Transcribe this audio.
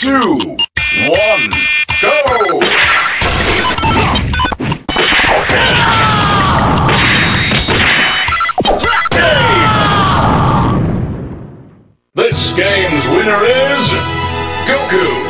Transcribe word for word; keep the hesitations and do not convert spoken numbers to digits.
two, one, go! This game's winner is Goku!